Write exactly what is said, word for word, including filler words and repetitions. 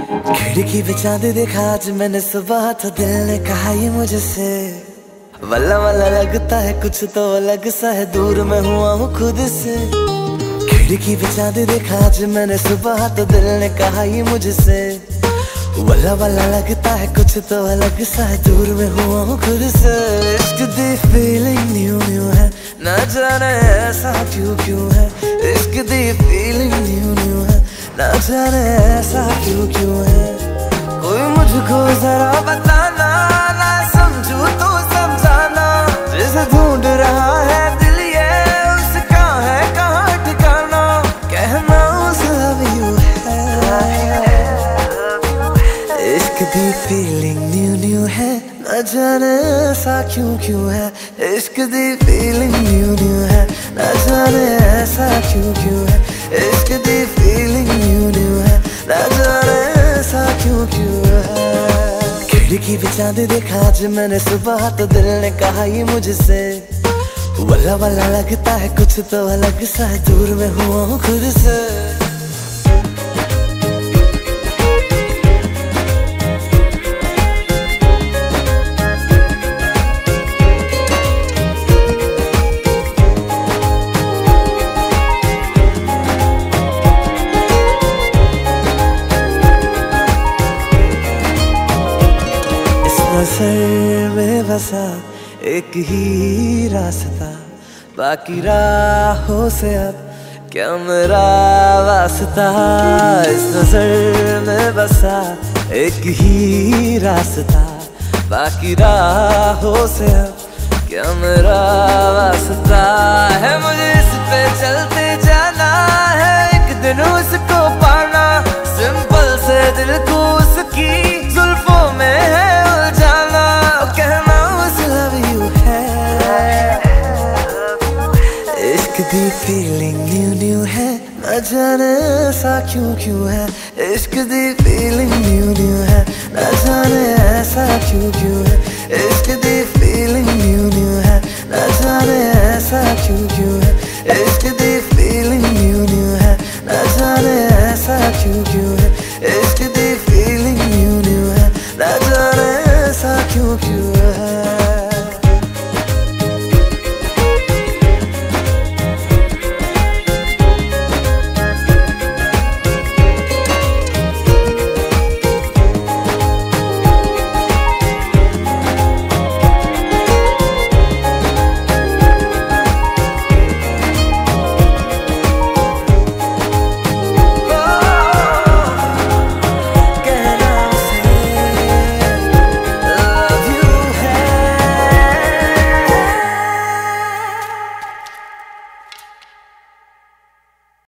खिड़की पे चांद देखा आज मैंने सुबह, तो दिल ने कहा ये मुझसे वल्ला वल्ला लगता है कुछ तो अलग सा है, दूर मैं हुआ हूँ खुद से। खिड़की पे चांद देखा आज मैंने सुबह, तो दिल ने कहा ये मुझसे वल्ला वल्ला लगता है कुछ तो अलग सा है, दूर में हुआ हूँ खुद से। इश्क दी फीलिंग न्यू न्यू है, ना जाने ऐसा क्यों क्यों है। इश्क दी फीलिंग न्यू न्यू है, ना जाने ऐसा क्यों क्यों है। कोई मुझको जरा बताना, ना समझू तो समझाना। जिसे ढूंढ रहा है दिल ये उसका है कहाँ ठिकाना। कहना उस लव यू है। इश्क दी फीलिंग न्यू न्यू है, न जाने ऐसा क्यों क्यों है। इश्क दी फीलिंग न्यू न्यू है, न जाने ऐसा क्यों क्यों है। इश्क दी फीलिंग न्यू न्यू है, न जाने ऐसा क्यों क्यों है। खिड़की पे चांद देखा आज मैंने सुबह, तो दिल ने कहा ये मुझसे वल्ला वल्ला लगता है कुछ तो अलग सा है, दूर में हुआ हूँ खुद से। नज़र में बसा एक ही रास्ता, बाकी राहों से अब क्या मेरा वास्ता। इस नजर में बसा एक ही रास्ता, बाकी राहों से अब क्या मेरा वास्ता है। मुझे इस पे चलते जाना है, एक दिन उसको पाना। सिंपल से दिल को उसकी जुल्फों में है उलझाना। कहना उस लव यू है। इश्क दी फीलिंग न्यू न्यू है, न जाने ऐसा क्यों क्यों है। इश्क दी फीलिंग न्यू न्यू है, न जाने ऐसा क्यों क्यों है। इश्क दी